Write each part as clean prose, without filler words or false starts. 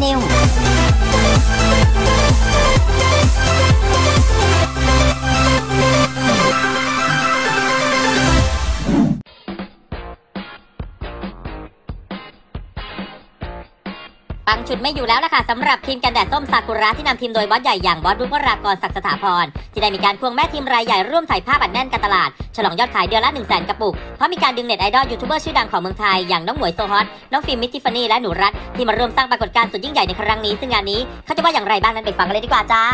นิวปังชุดไม่อยู่แล้วนะคะสำหรับทีมกันแดดส้มซากุระที่นำทีมโดยบอสใหญ่อย่างบอสบุ๊กวรากรศักดิ์สถาพรที่ได้มีการควงแม่ทีมรายใหญ่ร่วมถ่ายภาพอัดแน่นการตลาดฉลองยอดขายเดือนละ 100,000 กระปุกเพราะมีการดึงเน็ตไอดอลยูทูบเบอร์ชื่อดังของเมืองไทยอย่างน้องหมวยโซฮอตน้องฟิล์มมิทิฟานี่และหนูรัตที่มาร่วมสร้างปรากฏการณ์สุดยิ่งใหญ่ในครั้งนี้ซึ่งงานนี้เขาจะว่าอย่างไรบ้างนั้นไปฟังกันเลยดีกว่าจ้า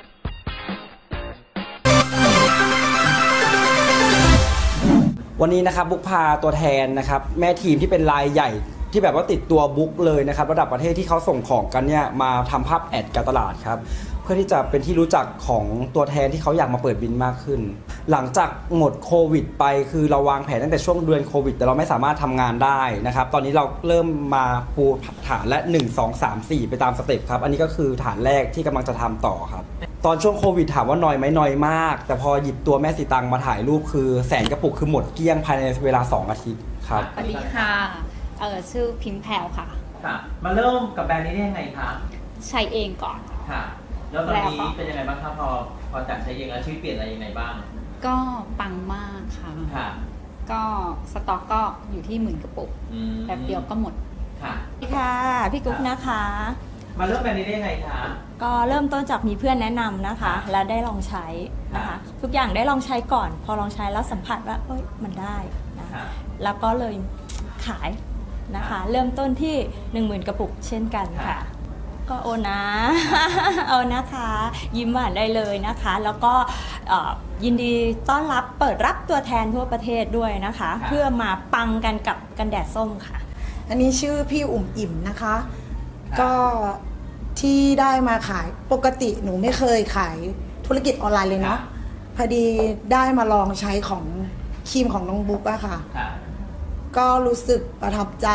วันนี้นะครับบุ๊กพาตัวแทนนะครับแม่ทีมที่เป็นรายใหญ่ที่แบบว่าติดตัวบุ๊กเลยนะครับระดับประเทศที่เขาส่งของกันเนี่ยมาทำภาพแอดการตลาดครับเพื่อที่จะเป็นที่รู้จักของตัวแทนที่เขาอยากมาเปิดบินมากขึ้นหลังจากหมดโควิดไปคือเราวางแผนตั้งแต่ช่วงเดือนโควิดแต่เราไม่สามารถทำงานได้นะครับตอนนี้เราเริ่มมาปูฐานและ1 2 3 4ไปตามสเต็ปครับอันนี้ก็คือฐานแรกที่กำลังจะทำต่อครับตอนช่วงโควิดถามว่าน้อยไหมน้อยมากแต่พอหยิบตัวแม่สีตังมาถ่ายรูปคือ100,000 กระปุกคือหมดเกลี้ยงภายในเวลา2 อาทิตย์ครับสวัสดีค่ะชื่อพิมพ์แพรวค่ะมาเริ่มกับแบรนด์นี้ได้ยังไงคะใช้เองก่อนค่ะแล้วตอนนี้เป็นยังไงบ้างครับพอจากใช้เองแล้วชีวิตเปลี่ยนอะไรยังไงบ้างก็ปังมากค่ะก็สต็อกก็อยู่ที่10,000 กระปุกแบบเดียวก็หมดค่ะพี่กุ๊กนะคะมาเริ่มแบรนด์นี้ได้ยังไงคะก็เริ่มต้นจากมีเพื่อนแนะนำนะคะแล้วได้ลองใช้นะคะทุกอย่างได้ลองใช้ก่อนพอลองใช้แล้วสัมผัสว่ามันได้นะแล้วก็เลยขายนะคะเริ่มต้นที่ 10,000 กระปุกเช่นกันค่ะก็โอนะเอานะคะยิ้มหวานได้เลยนะคะแล้วก็ยินดีต้อนรับเปิดรับตัวแทนทั่วประเทศด้วยนะคะเพื่อมาปังกันกับกันแดดส้มค่ะอันนี้ชื่อพี่อุ่มอิ่มนะคะก็ที่ได้มาขายปกติหนูไม่เคยขายธุรกิจออนไลน์เลยเนาะพอดีได้มาลองใช้ของครีมของน้องบุ๊กอะค่ะก็รู้สึกประทับใจ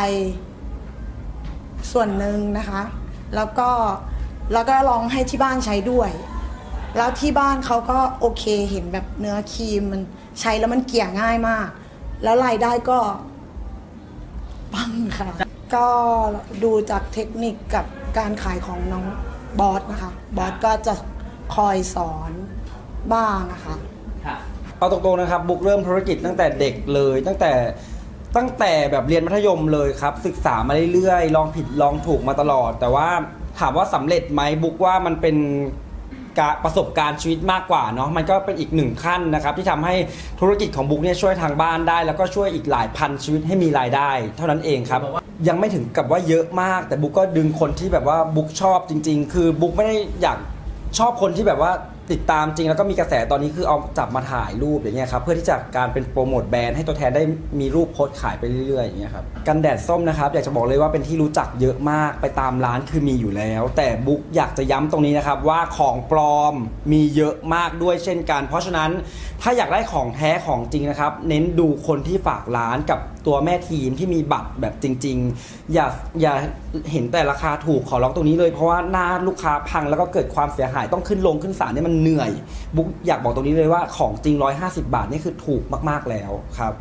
ส่วนหนึ่งนะคะแล้วก็ลองให้ที่บ้านใช้ด้วยแล้วที่บ้านเขาก็โอเคเห็นแบบเนื้อครีมมันใช้แล้วมันเกลี่ยง่ายมากแล้วรายได้ก็ปังค่ะก็ดูจากเทคนิคกับการขายของน้องบอสนะคะบอสก็จะคอยสอนบ้างนะคะเอาตรงๆนะครับบุ๊กเริ่มธุรกิจตั้งแต่เด็กเลยตั้งแต่แบบเรียนมัธยมเลยครับศึกษามาเรื่อยๆลองผิดลองถูกมาตลอดแต่ว่าถามว่าสำเร็จไหมบุ๊กว่ามันเป็นประสบการณ์ชีวิตมากกว่าเนาะมันก็เป็นอีก1 ขั้นนะครับที่ทำให้ธุรกิจของบุ๊กเนี่ยช่วยทางบ้านได้แล้วก็ช่วยอีกหลายพันชีวิตให้มีรายได้เท่านั้นเองครับยังไม่ถึงกับว่าเยอะมากแต่บุ๊กก็ดึงคนที่แบบว่าบุ๊กชอบจริงๆคือบุ๊กไม่ได้อยากชอบคนที่แบบว่าติดตามจริงแล้วก็มีกระแสตอนนี้คือเอาจับมาถ่ายรูปอย่างเงี้ยครับเพื่อที่จะการเป็นโปรโมทแบรนด์ให้ตัวแทนได้มีรูปโพสต์ขายไปเรื่อยๆอย่างเงี้ยครับกันแดดส้มนะครับอยากจะบอกเลยว่าเป็นที่รู้จักเยอะมากไปตามร้านคือมีอยู่แล้วแต่บุ๊กอยากจะย้ำตรงนี้นะครับว่าของปลอมมีเยอะมากด้วยเช่นกันเพราะฉะนั้นถ้าอยากได้ของแท้ของจริงนะครับเน้นดูคนที่ฝากร้านกับตัวแม่ทีมที่มีบัตรแบบจริงๆอย่าเห็นแต่ราคาถูกขอร้องตรงนี้เลยเพราะว่าหน้าลูกค้าพังแล้วก็เกิดความเสียหายต้องขึ้นศาลเนี่ยมันเหนื่อยบุ๊กอยากบอกตรงนี้เลยว่าของจริง150 บาทนี่คือถูกมากๆแล้วครับ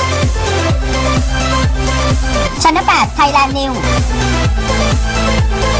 ชั้น 8 ไทยแลนด์นิว